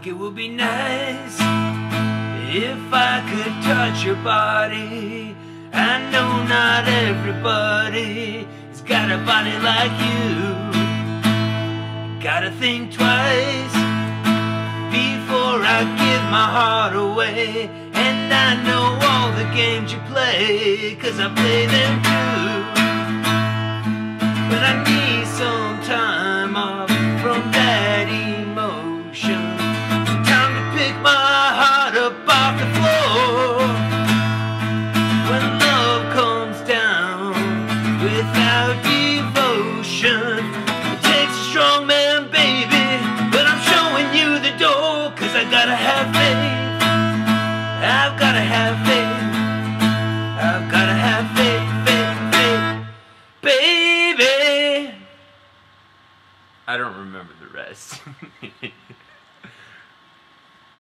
think it would be nice if I could touch your body. I know not everybody has got a body like you. Gotta think twice before I give my heart away. And I know all the games you play, 'cause I play them too. But I need some time off from that emotion, time to pick my heart up off the floor. When love comes down without devotion, it takes a strong man, baby. But I'm showing you the door, 'cause I gotta have faith. I've gotta have faith. I've gotta have faith, faith, faith, baby. I don't remember the rest.